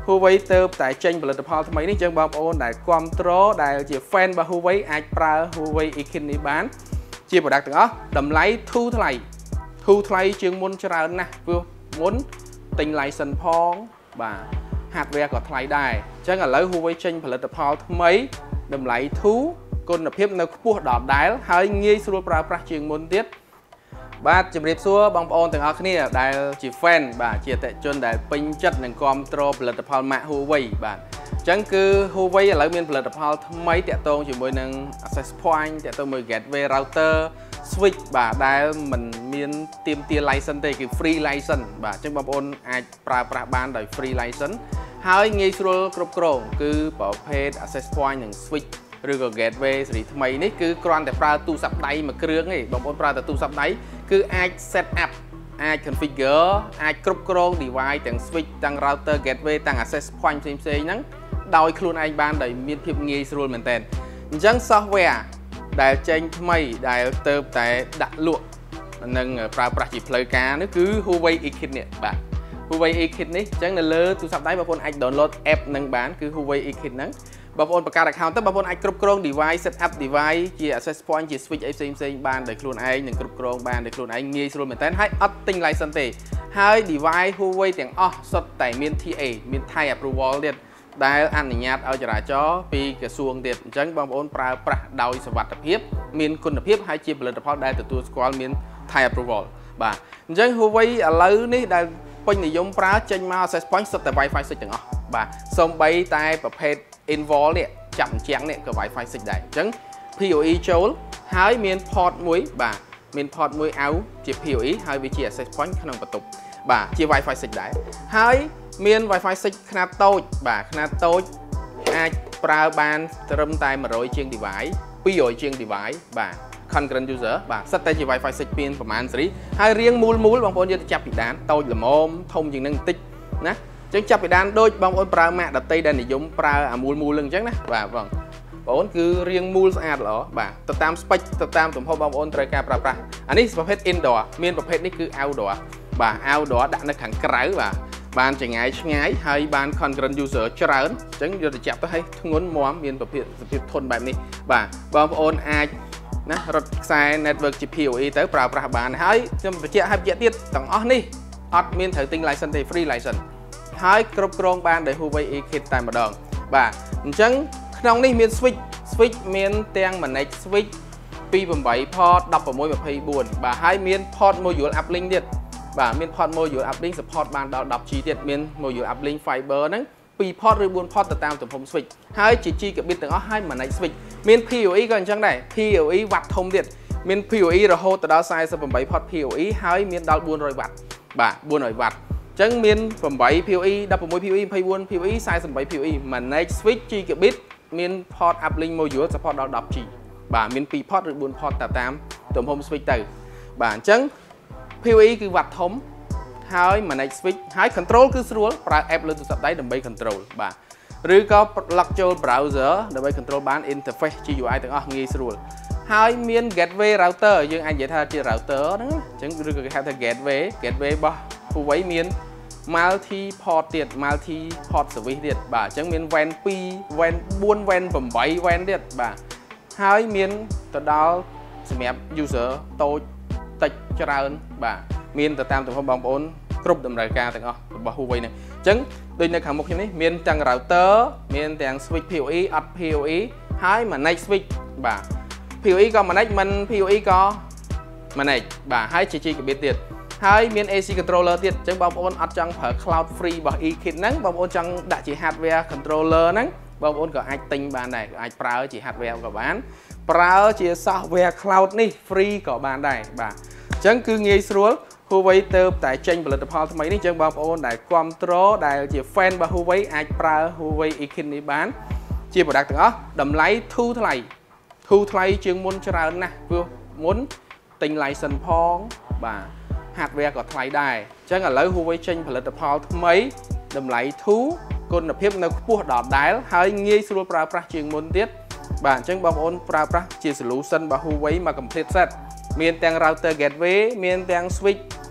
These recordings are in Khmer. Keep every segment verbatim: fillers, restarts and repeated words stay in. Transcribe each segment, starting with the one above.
Huawei ទៅតែចេញផលិតផលថ្មីនេះចឹងបងប្អូនដែលគ្រប់គ្រងដែលជា fan របស់ Huawei អាចប្រើ Huawei Eclipse នេះបានជា product ទាំងអស់តម្លៃធូរថ្លៃធូរថ្លៃជាងមុនច្រើនណាស់ព្រោះមុនទិញ license ផងបាទ hardware ក៏ថ្លៃដែរអញ្ចឹងឥឡូវ Huawei ចេញផលិតផលថ្មីតម្លៃធូរគុណភាពនៅខ្ពស់ដដែលហើយងាយស្រួលប្រើប្រាស់ជាងមុនទៀតបាទជម្រាបសួរបងប្អូនទាំងអស់គ្នាដែលជា fan បាទជាអតិថិជនដែលពេញចិត្តនឹងគ្រប់គ្រងផលិតផល Mac Huawei បាទអញ្ចឹងគឺ Huawei ឥឡូវមានផលិតផលថ្មីតាក់ទងជាមួយនឹង access point តាក់ទងមួយ gateway router switch បាទដែលមិនមានទាមទារ license ទេគឺ free license បាទអញ្ចឹងបងប្អូនអាចប្រើប្រាស់បានដោយ free license ហើយងាយស្រួលគ្រប់គ្រងគឺប្រភេទ access point និង switch ឬក៏ gateway សេរីថ្មីនេះគឺគ្រាន់តែប្រើទូរស័ព្ទដៃមួយគ្រឿងទេបងប្អូនប្រើតែទូរស័ព្ទដៃគឺអាច set up អាច configure អាចគ្រប់គ្រង device ទាំង switch ទាំង router gateway ទាំង access point ផ្សេងៗហ្នឹងដោយខ្លួនឯងបានដោយមានភាពងាយស្រួលមែនតើអញ្ចឹង software ដែលចេញថ្មីដែលទៅតែដាក់លក់និងប្រើប្រាស់ជាផ្លូវការនេះគឺ Huawei Eclipse នេះបាទ Huawei Eclipse នេះអញ្ចឹងនៅលើទូរស័ព្ទដៃបងប្អូនអាច download app នឹងបានគឺ Huawei Eclipse ហ្នឹងបងប្អូនបង្កើត account ទៅបងប្អូនអាចគ្រប់គ្រង device set up device ជា access point ជា switch អីផ្សេងផ្សេងបានដោយខ្លួនឯងនិងគ្រប់គ្រងបានដោយខ្លួនឯងងាយស្រួលមែនតើហើយអត់ទិញ license ទេហើយ device Huawei ទាំងអស់សុទ្ធតែមាន T A មាន Thai approval ទៀតដែលអនុញ្ញាតឲ្យចរាចរណ៍ពីក្រសួងទៀតអញ្ចឹងបងប្អូនប្រើប្រាស់ដោយសុវត្ថិភាពមានគុណភាពហើយជាផលិតផលដែលទទួលស្គាល់មាន Thai approval បាទអញ្ចឹង Huawei ឥឡូវនេះដែលពេញនិយមប្រើចេញមក access point សុទ្ធតែ Wi-Fi six ទាំងអស់បាទសូម្បីតែប្រភេទ Invol នេះចាប់អញ្ចឹងនេះក៏ Wi-Fi six ដែរអញ្ចឹង P O E ចូលហើយមាន port មួយបាទមាន port មួយ out ជា P O E ហើយវាជា access point ក្នុងបន្ទប់បាទជា Wi-Fi six ដែរហើយមាន Wi-Fi six ខ្នាតតូចបាទខ្នាតតូចអាចប្រើបានត្រឹមតែone hundredជាង device two hundredជាង device បាទ concurrent user បាទសិតតែជា Wi-Fi six មានប្រមាណសេរីហើយរៀងមូលមូលបងប្អូនយកទៅចាប់ពីដានតូចល្មមធំជាងនឹងបន្តិចណាអញ្ចឹងចាប់ពីដានដូចបងប្អូនប្រើ Mac ដតីដែលនិយមប្រើអាមូលមូលនឹងអញ្ចឹងណាបាទបងប្អូនគឺរៀងមូលស្អាតល្អបាទទៅតាម spec ទៅតាមទំហំបងប្អូនត្រូវការប្រើប្រាស់អានេះប្រភេទ indoor មានប្រភេទនេះគឺ outdoor បាទ outdoor ដាក់នៅខាងក្រៅបាទបានចងាយឆ្ងាយហើយបាន concurrent user ច្រើនអញ្ចឹងយកទៅចាប់ទៅឲ្យធ្ងន់មាំមានប្រភេទសភាពធន់បែបនេះបាទបងប្អូនអាចណារត់ខ្សែ network ជា P O E ទៅប្រើប្រាស់បានហើយខ្ញុំបញ្ជាក់ឲ្យបញ្ជាក់ទៀតទាំងអស់នេះអត់មានត្រូវទិញ license ទេ free license ហើយគ្រប់គ្រងបានដោយ Huawei Eclipse តែម្ដងបាទអញ្ចឹងក្នុងនេះមាន switch switch មានទាំង manage switch ពីeight port sixteen twenty-fourបាទហើយមាន port module uplink ទៀតបាទមាន port module uplink support បានដល់ten G ទៀតមាន module uplink fiber ហ្នឹងtwo port ឬfour port ទៅតាមទំហំ switch ហើយជា gigabit ទាំងអស់ហើយ manage switch មាន P O E ក៏អញ្ចឹងដែរ P O E វ៉ាត់ធំទៀតមាន P O E រហូតទៅដល់forty-eight port P O E ហើយមានដល់four hundredវ៉ាត់បាទfour hundredវ៉ាត់អញ្ចឹងមានeight P O E sixteen P O E twenty-four P O E forty-eight P O E manage switch gigabit មាន port uplink module support ដល់ten G បាទមានtwo port ឬfour port ទៅតាមទំហំ switch ទៅបាទអញ្ចឹង P O E គឺវ៉ាត់ធំហើយ manage switch ហើយ control គឺស្រួលប្រើ app លើទូរស័ព្ទដៃដើម្បី control បាទឬក៏ lock ចូល browser ដើម្បី control បាន interface ជា U I ទាំងអស់ងាយស្រួលហើយមាន gateway router យើងអាចនិយាយថាជា router ហ្នឹងអញ្ចឹងឬក៏គេហៅថា gateway gateway របស់ Huawei មាន multi port ទៀត multi port service ទៀតបាទអញ្ចឹងមាន WAN two WAN four WAN eight WAN ទៀតបាទហើយមានទៅដល់សម្រាប់ user តូចតិចច្រើនបាទមានទៅតាមទំហំបងប្អូនគ្រប់តម្រូវការទាំងអស់របស់ Huawei ហ្នឹងអញ្ចឹងដូចនៅខាងមុខខ្ញុំនេះមានទាំង router មានទាំង switch P O E អត់ P O E ហើយ manage switch បាទ P O E ក៏ manage មិន P O E ក៏ manage បាទហើយជា gigabit ទៀតហើយមាន A C controller ទៀតអញ្ចឹងបងប្អូនអត់ចង់ប្រើ cloud free របស់ Eclipse ហ្នឹងបងប្អូនចង់ដាក់ជា hardware controller ហ្នឹងបងប្អូនក៏អាចទិញបានដែរអាចប្រើជា hardware ក៏បានប្រើជា software cloud នេះ free ក៏បានដែរបាទអញ្ចឹងគឺងាយស្រួល Huawei ទៅតែចេញផលិតផលថ្មីនេះអញ្ចឹងបងប្អូនដែលគ្រប់គ្រងដែលជា fan របស់ Huawei អាចប្រើ Huawei Eclipse នេះបានជា product ទាំងអស់តម្លៃធូរថ្លៃធូរថ្លៃជាងមុនច្រើនណាស់ព្រោះមុនទិញ license ផងបាទ hardware ក៏ថ្លៃដែរអញ្ចឹងឥឡូវ Huawei ចេញផលិតផលថ្មីតម្លៃធូរគុណភាពនៅខ្ពស់ដដែលហើយងាយស្រួលប្រើប្រាស់ជាងមុនទៀតបាទអញ្ចឹងបងប្អូនប្រើប្រាស់ជា solution របស់ Huawei មក complete set មានទាំង router gateway មានទាំង switch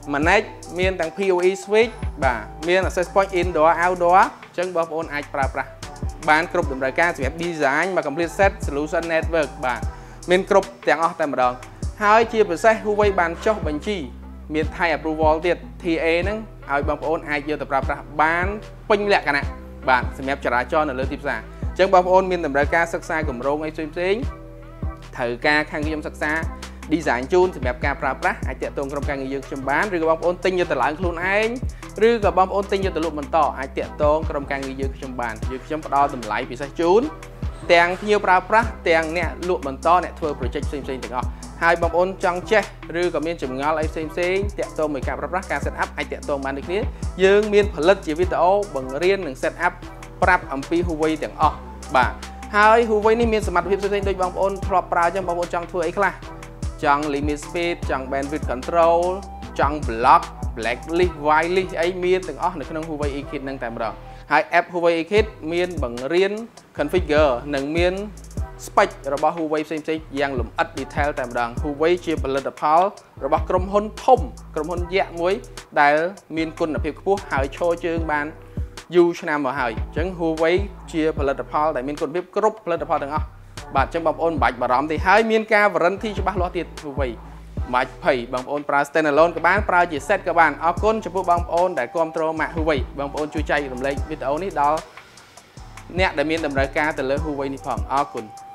manage មានទាំង pê o e switch បាទមាន access point indoor outdoor អញ្ចឹងបងប្អូនអាចប្រើប្រាស់បានគ្រប់តម្រូវការសម្រាប់ design មក complete set solution network បាទមានគ្រប់ទាំងអស់តែម្ដងហើយជាពិសេស Huawei បានចុះបញ្ជីមាន Thai approval ទៀត T A ហ្នឹងឲ្យបងប្អូនអាចយកទៅប្រើប្រាស់បានពេញលក្ខណៈបាទសម្រាប់ចរាចរណ៍នៅលើទីផ្សារអញ្ចឹងបងប្អូនមានតម្រូវការសិក្សាគម្រោងអីផ្សេងៗត្រូវការខាងខ្ញុំសិក្សា design ជូនសម្រាប់ការប្រើប្រាស់អាចតាក់ទងក្រុមការងារយើងខ្ញុំបានឬក៏បងប្អូនទិញយកទៅឡើងខ្លួនឯងឬក៏បងប្អូនទិញយកទៅលក់បន្តអាចតាក់ទងក្រុមការងារយើងខ្ញុំបានយើងខ្ញុំផ្ដល់តម្លៃពិសេសជូនទាំងភ្ញៀវប្រើប្រាស់ទាំងអ្នកលក់បន្តអ្នកធ្វើ project ផ្សេងៗទាំងអស់ហើយបងប្អូនចង់ចេះឬក៏មានចម្ងល់អីផ្សេងៗតាក់ទងមួយការប្រើប្រាស់ការ set up អាចតាក់ទងបានដូចគ្នាយើងមានផលិតជាវីដេអូបង្រៀននិង set up ប្រាប់អំពី Huawei ទាំងអស់បាទហើយ Huawei នេះមានសមត្ថភាពផ្សេងៗដូចបងប្អូនធ្លាប់ប្រើអញ្ចឹងបងប្អូនចង់ធ្វើអីខ្លះចង់ limit speed ចង់ bandwidth control ចង់ block blacklist whitelist អីមានទាំងអស់នៅក្នុង Huawei eKit ហ្នឹងតែម្ដងហើយ app Huawei eKit មានបង្រៀន configure និងមាន spec របស់ Huawei ផ្សេងៗយ៉ាងលម្អិត detail តែម្ដង Huawei ជាផលិតផលរបស់ក្រុមហ៊ុនធំក្រុមហ៊ុនយក្សមួយដែលមានគុណភាពខ្ពស់ហើយឈរជើងបានយូរឆ្នាំមកហើយអញ្ចឹង Huawei ជាផលិតផលដែលមានគុណភាពគ្រប់ផលិតផលទាំងអស់បាទអញ្ចឹងបងប្អូនមិនបាច់បារម្ភទេហើយមានការ warranty ច្បាស់លាស់ទៀត Huawei មិនបាច់ភ័យបងប្អូនប្រើ stand alone ក៏បានប្រើជា set ក៏បានអរគុណចំពោះបងប្អូនដែលគាំទ្រ Mac Huawei បងប្អូនជួយចែករំលែកវីដេអូនេះដល់អ្នកដែលមានតម្រូវការទៅលើ Huawei នេះផងអរគុណ